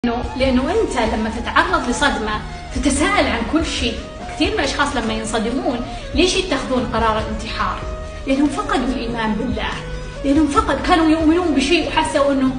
لأنه أنت لما تتعرض لصدمة تتساءل عن كل شيء. كثير من الأشخاص لما ينصدمون ليش يتخذون قرار الانتحار؟ لأنهم فقدوا الإيمان بالله، لأنهم كانوا يؤمنون بشيء وحسوا أنه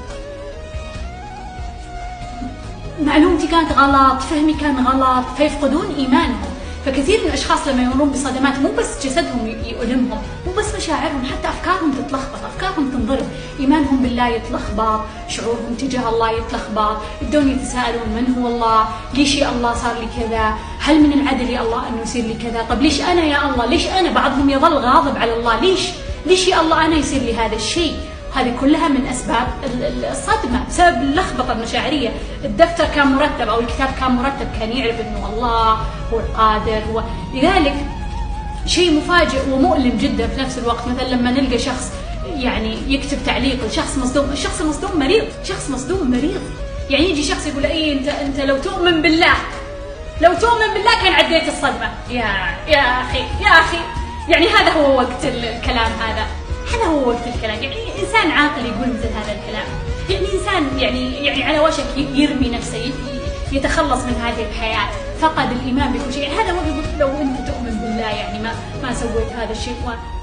معلومتي كانت غلط، فهمي كان غلط، فيفقدون إيمانهم. فكثير من الأشخاص لما يمرون بصدمات مو بس جسدهم يؤلمهم، مو بس مشاعرهم، حتى أفكارهم تتلخبط، أفكارهم تنضرب، إيمانهم بالله يتلخبط، شعورهم تجاه الله يتلخبط، يبدون يتساءلون من هو الله؟ ليش يا الله صار لي كذا؟ هل من العدل يا الله أنه يصير لي كذا؟ طب ليش أنا يا الله؟ ليش أنا؟ بعضهم يظل غاضب على الله، ليش يا الله أنا يصير لي هذا الشيء؟ هذه كلها من أسباب الصدمة، بسبب اللخبطة المشاعرية. الدفتر كان مرتب أو الكتاب كان مرتب، كان يعرف أنه الله هو القادر هو. لذلك شيء مفاجئ ومؤلم جدا في نفس الوقت. مثلا لما نلقى شخص يعني يكتب تعليق لشخص مصدوم، الشخص المصدوم مريض، شخص مصدوم مريض. يعني يجي شخص يقول إيه أنت لو تؤمن بالله كان عديت الصدمة. يا أخي يعني هذا هو وقت الكلام، هذا هو وقت الكلام. يعني إنسان عاقل يقول مثل هذا الكلام، يعني إنسان يعني على وشك يرمي نفسه، يتخلص من هذه الحياة، فقد الإيمان بكل شيء. هذا وقت لو أنت تؤمن بالله يعني ما سويت هذا الشيء.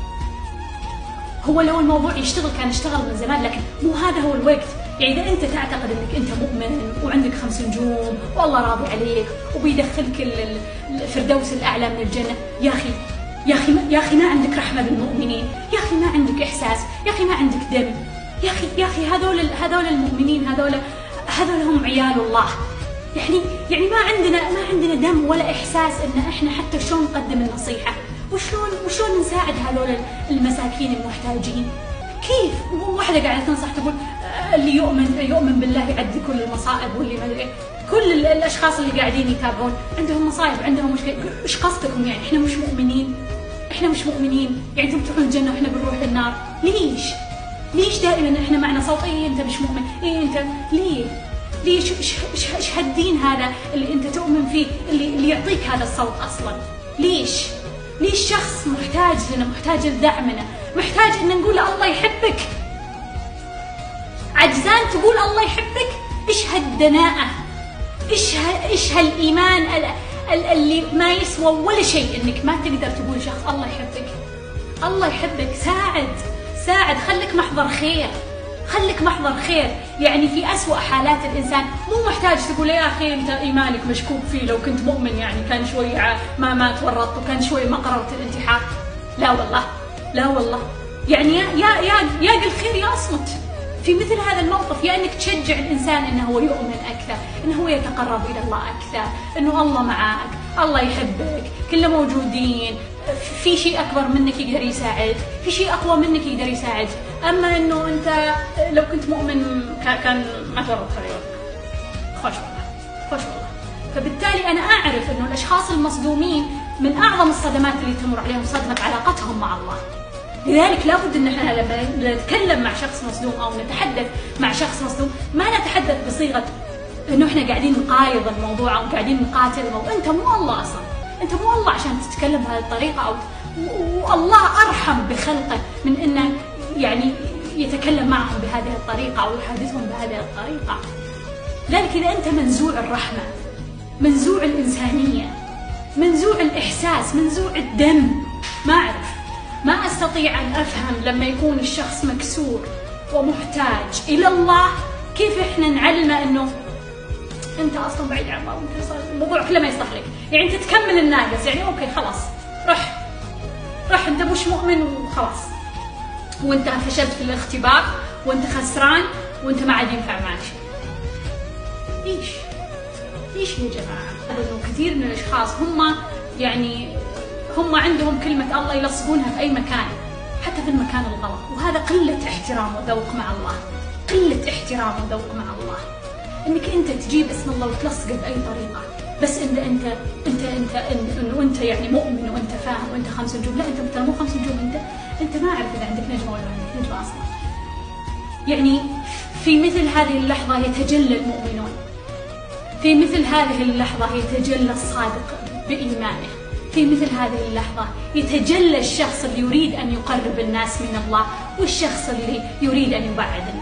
هو لو الموضوع يشتغل كان اشتغل من زمان، لكن مو هذا هو الوقت. يعني إذا أنت تعتقد أنك أنت مؤمن وعندك 5 نجوم والله راضي عليك وبيدخلك الفردوس الأعلى من الجنة، يا أخي ما عندك رحمة بالمؤمنين، يا أخي ما عندك إحساس، يا أخي ما عندك دم، يا أخي هذول المؤمنين هذول هم عيال الله. يعني ما عندنا دم ولا إحساس إن إحنا حتى شلون نقدم النصيحة، وشلون نساعد هذول المساكين المحتاجين. كيف واحدة قاعدة تنصح تقول اللي يؤمن بالله يعدي كل المصائب، واللي ما أدري كل الأشخاص اللي قاعدين يتابعون عندهم مصايب، عندهم مشكلة. إيش قصدكم يعني؟ إحنا مش مؤمنين يعني انتم تروحون الجنة وإحنا بنروح النار؟ ليش دائما إحنا معنا صوت إيه أنت مش مؤمن، إيه أنت ليش إيش هالدين هذا اللي أنت تؤمن فيه اللي يعطيك هذا الصوت أصلا؟ ليش شخص محتاج لنا، محتاج لدعمنا، محتاج إن نقول له الله يحبك، عجزان تقول الله يحبك؟ إيش هالدناءة، إيش هالإيمان اللي ما يسوى ولا شيء، إنك ما تقدر تقول شخص الله يحبك. ساعد، خليك محضر خير. يعني في أسوأ حالات الإنسان مو محتاج تقول يا أخي أنت إيمانك مشكوك فيه، لو كنت مؤمن يعني كان شوي ما تورطت وكان شوي ما قررت الانتحار. لا والله يعني يا قل خير يا أصمت في مثل هذا الموقف. يا أنك تشجع الإنسان إنه هو يؤمن أكثر، إنه هو يتقرب إلى الله أكثر، إنه الله معك، الله يحبك، كله موجودين، في شيء أكبر منك يقدر يساعد، في شيء أقوى منك يقدر يساعد. أما إنه أنت لو كنت مؤمن كان ما تورط خيرك. خوش والله. فبالتالي أنا أعرف إنه الأشخاص المصدومين من أعظم الصدمات اللي تمر عليهم صدمة علاقتهم مع الله. لذلك لابد ان احنا لما نتكلم مع شخص مصدوم او نتحدث مع شخص مصدوم ما نتحدث بصيغه انه احنا قاعدين نقايض الموضوع او قاعدين نقاتل الموضوع. انت مو الله اصلا، انت مو الله عشان تتكلم بهذه الطريقه، او والله ارحم بخلقه من انه يعني يتكلم معهم بهذه الطريقه او يحادثهم بهذه الطريقه. لذلك اذا انت منزوع الرحمه، منزوع الانسانيه، منزوع الاحساس، منزوع الدم، ما أستطيع أن أفهم لما يكون الشخص مكسور ومحتاج إلى الله، كيف إحنا نعلمه إنه أنت أصلاً بعيد عن الله، الموضوع كله ما يصلح لك. يعني أنت تكمل الناقص، يعني أوكي خلاص رح أنت مش مؤمن وخلاص، وأنت فشلت في الاختبار، وأنت خسران، وأنت ما عاد ينفع معك شيء. ليش يا جماعة؟ إنه كثير من الأشخاص هم عندهم كلمة الله يلصقونها في أي مكان، حتى في المكان الغلط، وهذا قلة احترام وذوق مع الله. إنك أنت تجيب اسم الله وتلصقه بأي طريقة، بس إنه أنت يعني مؤمن وأنت فاهم وأنت 5 نجوم. لا، أنت ترى مو 5 نجوم، أنت ما أعرف إذا عندك نجمة ولا عندك نجمة أصلا. يعني في مثل هذه اللحظة يتجلى المؤمنون، في مثل هذه اللحظة يتجلى الصادق بإيمانه، في مثل هذه اللحظة يتجلى الشخص اللي يريد أن يقرب الناس من الله، والشخص اللي يريد أن يبعد الناس